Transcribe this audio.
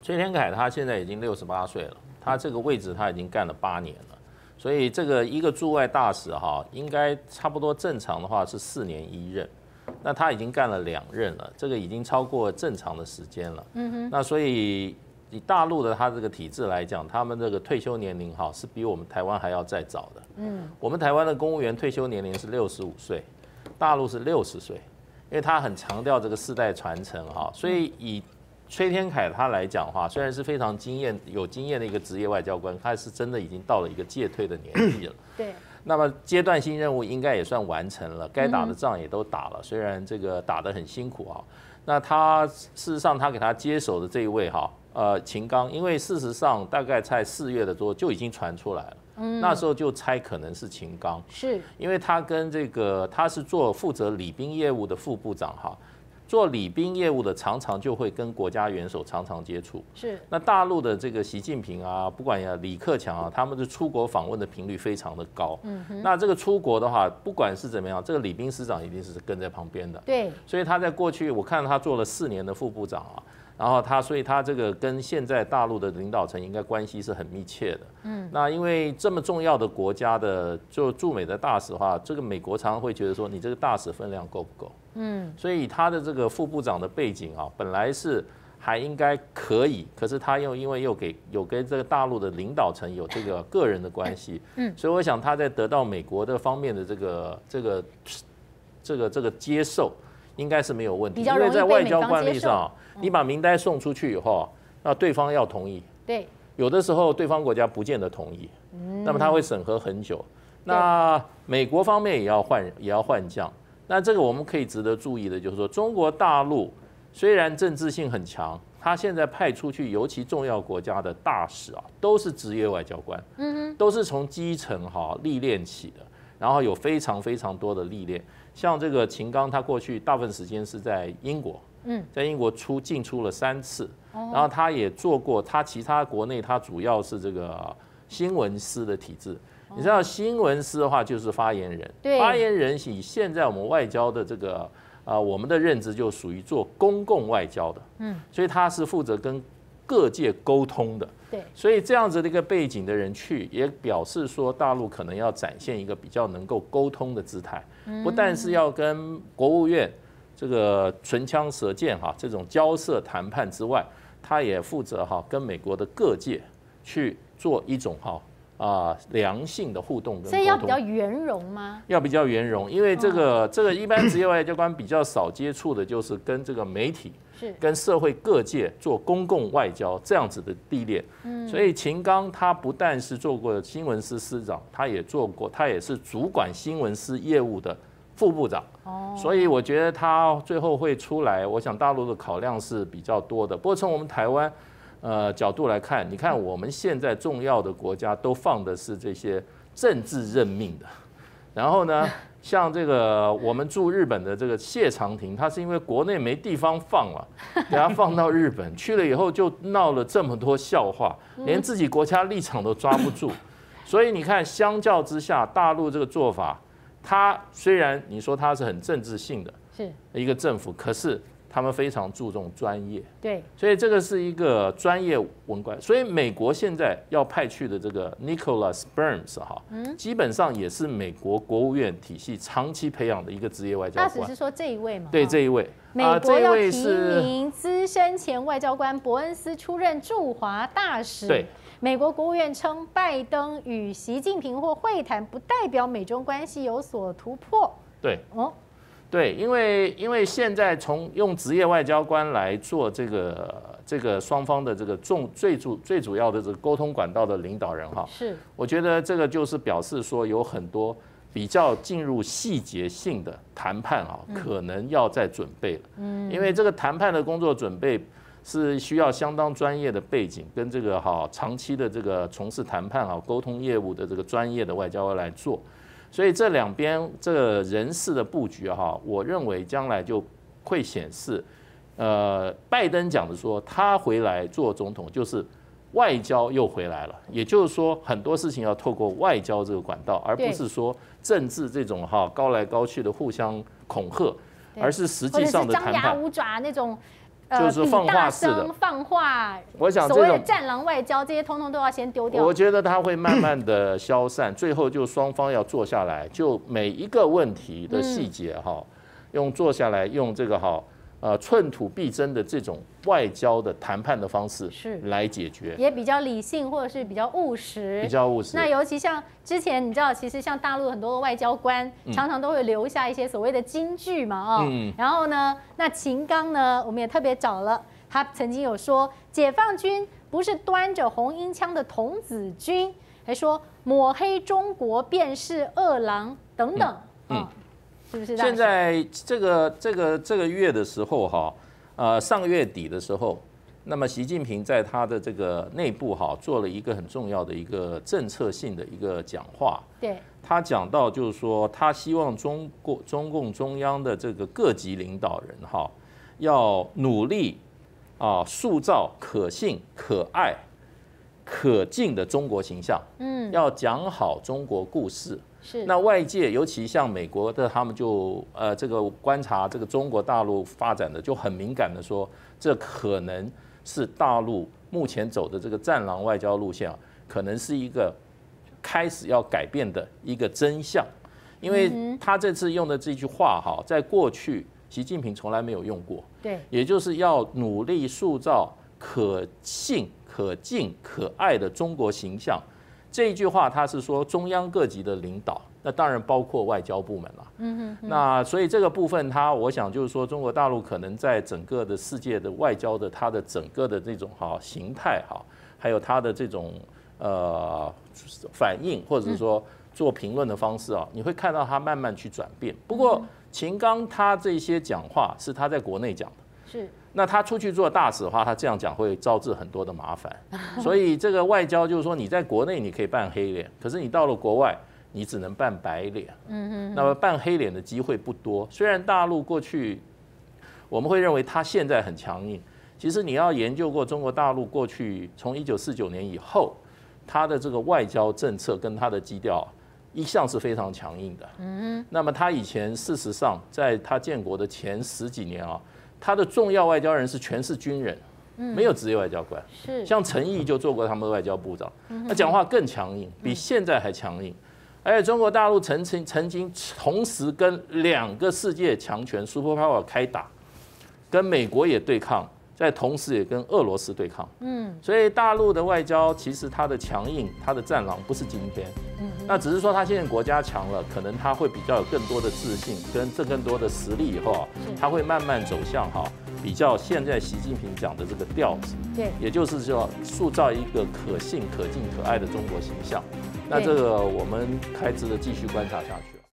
崔天凯他现在已经68岁了，他这个位置他已经干了8年了，所以这个一个驻外大使哈，应该差不多正常的话是4年1任，那他已经干了2任了，这个已经超过正常的时间了。那所以以大陆的他这个体制来讲，他们这个退休年龄哈是比我们台湾还要再早的。我们台湾的公务员退休年龄是65岁，大陆是60岁，因为他很强调这个世代传承哈，所以以崔天凯他来讲的话，虽然是非常有经验的一个职业外交官，他是真的已经到了一个届退的年纪了。 对。 那么阶段性任务应该也算完成了，该打的仗也都打了，虽然这个打得很辛苦哈。那他事实上他给他接手的这一位哈，秦刚，因为事实上大概在4月的时候就已经传出来了。那时候就猜可能是秦刚， 是因为他跟这个他是负责礼宾业务的副部长哈，做礼宾业务的常常就会跟国家元首常常接触。 是那大陆的这个习近平啊，不管李克强啊，他们的出国访问的频率非常的高。那这个出国的话，不管是怎么样，这个礼宾司长一定是跟在旁边的。 对， 所以他在过去我看到他做了4年的副部长啊。然后所以他这个跟现在大陆的领导层应该关系是很密切的。那因为这么重要的国家的就驻美的大使的话，这个美国常常会觉得说你这个大使分量够不够？所以他的这个副部长的背景啊，本来是还应该可以，可是他因为有跟这个大陆的领导层有这个个人的关系，所以我想他在得到美国的方面的这个接受。应该是没有问题，因为在外交惯例上，你把名单送出去以后，那对方要同意。 对， 有的时候对方国家不见得同意，那么他会审核很久。那美国方面也要换将。那这个我们可以值得注意的就是说，中国大陆虽然政治性很强，他现在派出去尤其重要国家的大使啊，都是职业外交官，都是从基层历练起的，然后有非常非常多的历练。像这个秦刚，他过去大部分时间是在英国，在英国进出了3次，然后他也做过，他其他国内他主要是这个新闻司的体制。你知道新闻司的话就是发言人，发言人以现在我们外交的这个我们的认知就属于做公共外交的，所以他是负责跟各界沟通的。 对， 所以这样子的一个背景的人去，也表示说大陆可能要展现一个比较能够沟通的姿态，不但是要跟国务院这个唇枪舌剑这种交涉谈判之外，他也负责跟美国的各界去做一种良性的互动跟沟通。 所以要比较圆融吗？要比较圆融，因为这个一般职业外交官比较少接触的就是跟这个媒体。跟社会各界做公共外交这样子的历练，所以秦刚他不但是做过新闻司司长，他也是主管新闻司业务的副部长，所以我觉得他最后会出来，我想大陆的考量是比较多的。不过从我们台湾角度来看，你看我们现在重要的国家都放的是这些政治任命的，然后呢？像这个我们驻日本的这个谢长廷，他是因为国内没地方放了，给他放到日本去了以后，就闹了这么多笑话，连自己国家立场都抓不住。所以你看，相较之下，大陆这个做法，他虽然你说他是很政治性的一个政府，可是他们非常注重专业。 对， 所以这个是一个专业文官。所以美国现在要派去的这个 Nicholas Burns 基本上也是美国国务院体系长期培养的一个职业外交官。 他只是说这一位吗？ 对，这一位。 美国要提名资深前外交官伯恩斯出任驻华大使。 对。 美国国务院称，拜登与习近平或会谈，不代表美中关系有所突破。 对。对，因为现在用职业外交官来做这个双方的这个最主要的这个沟通管道的领导人是， 我觉得这个就是表示说有很多比较进入细节性的谈判可能要再准备了。因为这个谈判的工作准备是需要相当专业的背景跟这个长期的这个从事谈判沟通业务的这个专业的外交官来做。所以这两边这个人事的布局我认为将来就会显示，拜登讲的说他回来做总统就是外交又回来了，也就是说很多事情要透过外交这个管道，而不是说政治这种高来高去的互相恐吓，而是实际上的谈判。 或者是张牙舞爪那种就是放话式的放话， 我想所谓的战狼外交，这些通通都要先丢掉。 我觉得它会慢慢的消散，最后就双方要坐下来，就每一个问题的细节哈，用坐下来用这个寸土必争的这种外交的谈判的方式来解决， 也比较理性或者是比较务实， 比较务实。 那尤其像之前你知道，其实像大陆很多的外交官常常都会留下一些所谓的金句嘛，然后呢，那秦刚呢，我们也特别找了，他曾经有说，解放军不是端着红缨枪的童子军，还说抹黑中国便是恶狼等等，是不是？ 现在这个月的时候上个月底的时候，那么习近平在他的这个内部做了一个很重要的一个政策性的一个讲话。 对， 他讲到就是说，他希望中共中央的这个各级领导人要努力塑造可信、可爱、可敬的中国形象。要讲好中国故事。那外界尤其像美国的，他们就这个观察这个中国大陆发展的，就很敏感的说，这可能是大陆目前走的这个战狼外交路线可能是一个开始要改变的一个真相，因为他这次用的这句话在过去习近平从来没有用过，对，也就是要努力塑造可信、可敬、可爱的中国形象。这一句话，他是说中央各级的领导，那当然包括外交部门了。那所以这个部分，我想就是说，中国大陆可能在整个的世界的外交的它的整个的这种形态还有它的这种反应，或者是说做评论的方式你会看到它慢慢去转变。不过秦刚他这些讲话是他在国内讲的，是。那他出去做大使的话，他这样讲会招致很多的麻烦。所以这个外交就是说，你在国内你可以扮黑脸，可是你到了国外，你只能扮白脸。那么扮黑脸的机会不多。虽然大陆过去我们会认为他现在很强硬，其实你要研究过中国大陆过去从1949年以后，他的这个外交政策跟他的基调一向是非常强硬的。那么他以前事实上在他建国的前10几年他的重要外交人士全是军人，没有职业外交官。是，像陈毅就做过他们的外交部长，他讲话更强硬，比现在还强硬。而且中国大陆曾经同时跟2个世界强权 superpower 开打，跟美国也对抗，在同时也跟俄罗斯对抗。所以大陆的外交其实它的强硬，它的战狼不是今天。那只是说他现在国家强了，可能他会比较有更多的自信，跟更多的实力以后他会慢慢走向比较现在习近平讲的这个调子。对，也就是说塑造一个可信、可敬、可爱的中国形象。那这个我们还值得继续观察下去。